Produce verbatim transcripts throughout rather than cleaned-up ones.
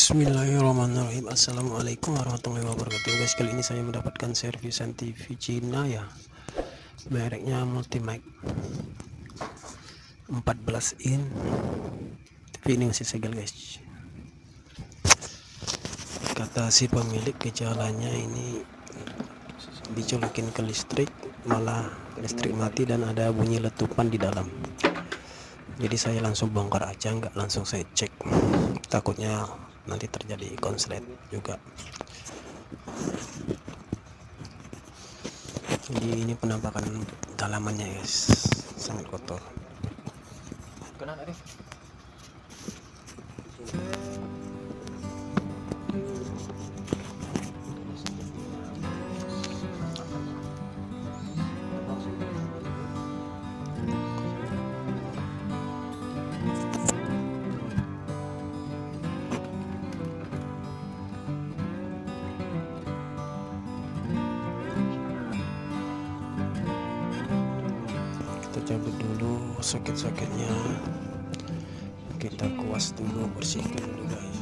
Bismillahirrahmanirrahim. Assalamualaikum warahmatullahi wabarakatuh guys. Kali ini saya mendapatkan servisan T V Cina ya, mereknya Multimax empat belas in. T V ini masih segel guys. Kata si pemilik, gejalanya ini dicolokin ke listrik, malah listrik mati dan ada bunyi letupan di dalam. Jadi saya langsung bongkar aja, nggak langsung saya cek, takutnya nanti terjadi konslet juga. Jadi ini penampakan dalamannya guys, sangat kotor. Kita cabut dulu soket-soketnya, kita kuas dulu, bersihkan dulu guys.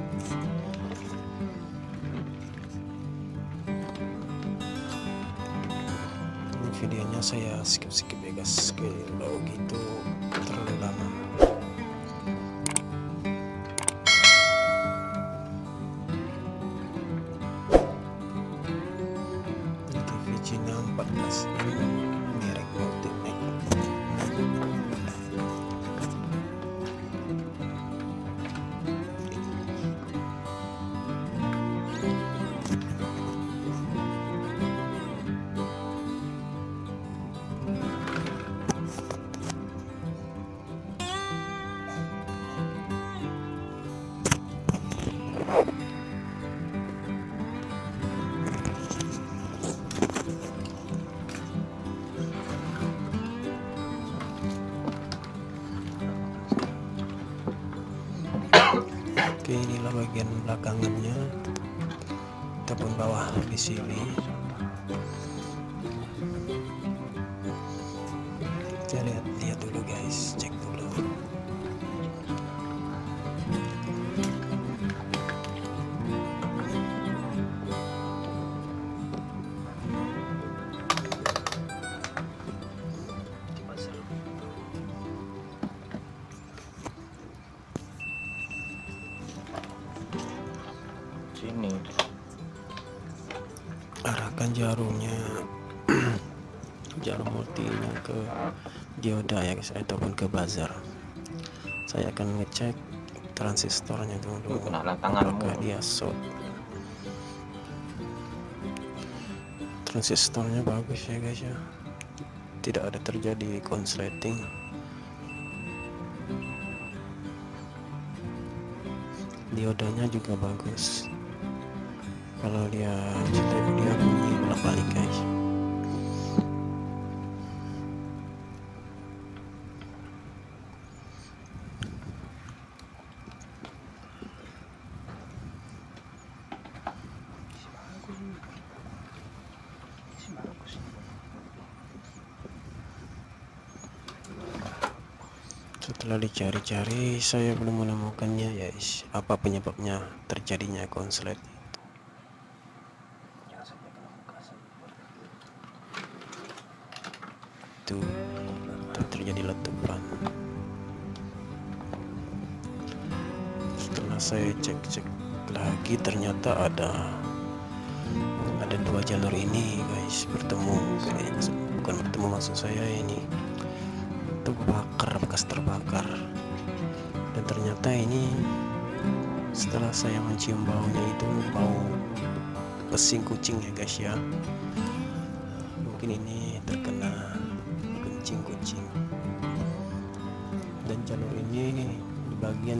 Ini videonya saya skip-skip ya guys, kalau gitu terlalu lama. T V Cina empat belas in merek Multimax. Oke, inilah bagian belakangannya ataupun bawah di sini. Kita lihat lihat dulu guys, cek dulu. Sini Arahkan jarumnya jarum multinya ke dioda ya guys, ataupun ke buzzer. Saya akan ngecek transistornya dulu, kena tanganmu. apakah dia short. Transistornya bagus ya guys ya, tidak ada terjadi konsleting. Diodanya juga bagus. Kalau dia dia bunyi bolak-balik guys. Setelah dicari-cari, saya belum menemukannya ya guys, apa penyebabnya terjadinya konslet. Itu terjadi letupan. Setelah saya cek-cek lagi, ternyata ada ada dua jalur ini guys bertemu, guys. Bukan bertemu, maksud saya ini terbakar, bekas terbakar. Dan ternyata ini setelah saya mencium baunya, itu bau pesing kucing ya guys ya. Mungkin ini terkena kencing kucing. Dan jalur ini di bagian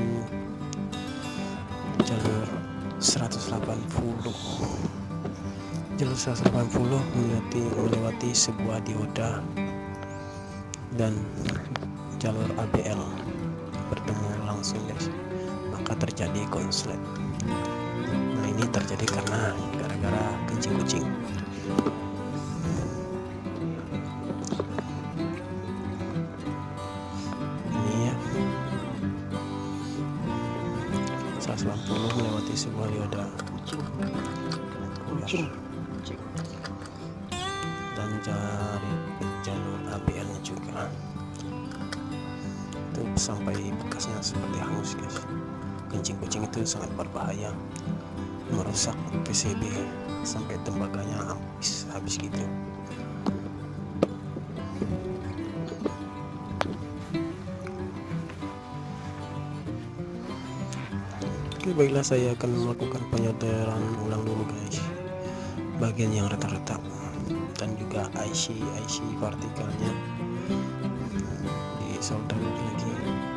jalur seratus delapan puluh, jalur seratus delapan puluh melewati, melewati sebuah dioda dan jalur A B L bertemu langsung guys, maka terjadi konslet. Nah, ini terjadi karena gara-gara kencing kucing. Ini ya, seratus delapan puluh melewati di sebelah ada kucing kucing kucing dan cari jalur A B L nya juga. Itu sampai bekasnya seperti hangus guys. Kencing kucing itu sangat berbahaya, merusak P C B sampai tembaganya habis habis gitu. Oke, baiklah, saya akan melakukan penyoderan ulang dulu guys, bagian yang retak-retak dan juga I C I C vertikalnya disolder lagi.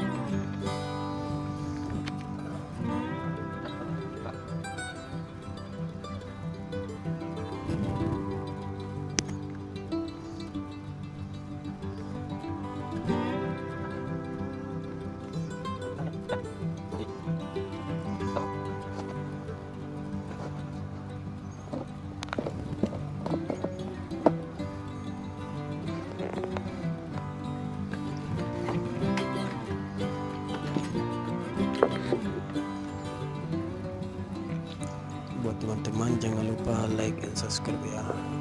Buat teman-teman jangan lupa like dan subscribe ya.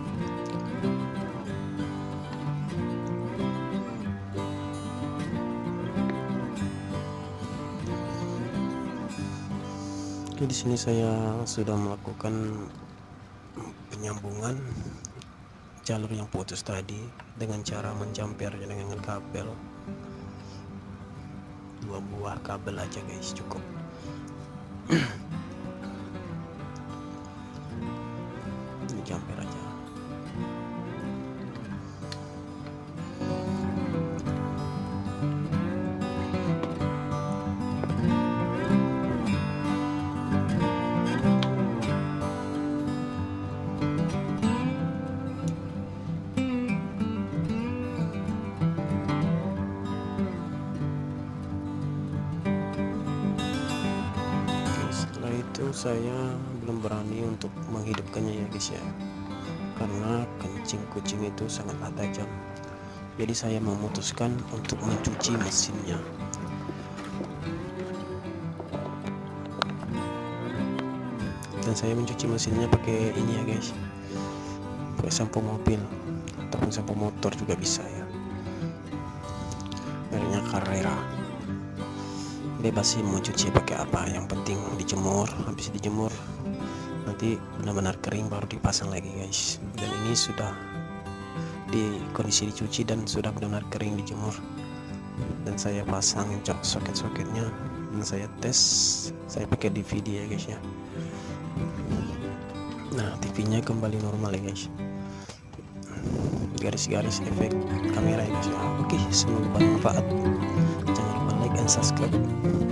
Oke, di sini saya sudah melakukan penyambungan jalur yang putus tadi dengan cara menjamper dengan kabel, dua buah kabel aja guys, cukup. Jumper aja. Oke, setelah itu saya belum berani untuk menghidupkannya ya guys ya, karena kencing kucing itu sangatlah tajam. Jadi saya memutuskan untuk mencuci mesinnya. Dan saya mencuci mesinnya pakai ini ya guys, pakai sampo mobil ataupun sampo motor juga bisa ya, mereknya Carrera. Bebas sih mau cuci pakai apa, yang penting dijemur. Habis dijemur nanti benar-benar kering baru dipasang lagi guys. Dan ini sudah di kondisi dicuci dan sudah benar-benar kering dijemur, dan saya pasang cok soket-soketnya dan saya tes. Saya pakai D V D ya guys ya. Nah, T V-nya kembali normal ya guys, garis-garis efek kamera ya guys ya. Oke, semoga bermanfaat. Jangan lupa like and subscribe.